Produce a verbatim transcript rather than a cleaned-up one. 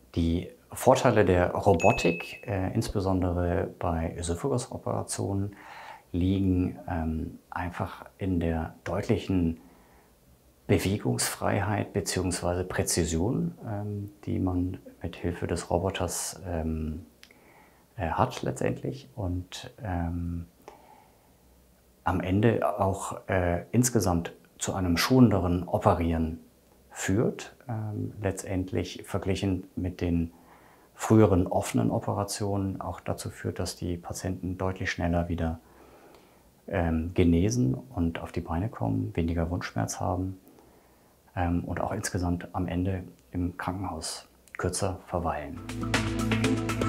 Die Vorteile der Robotik, äh, insbesondere bei Ösophagus-Operationen, liegen ähm, einfach in der deutlichen Bewegungsfreiheit bzw. Präzision, ähm, die man mit Hilfe des Roboters ähm, äh, hat letztendlich und ähm, am Ende auch äh, insgesamt zu einem schonenderen Operieren führt, ähm, letztendlich verglichen mit den früheren offenen Operationen auch dazu führt, dass die Patienten deutlich schneller wieder ähm, genesen und auf die Beine kommen, weniger Wundschmerz haben ähm, und auch insgesamt am Ende im Krankenhaus kürzer verweilen.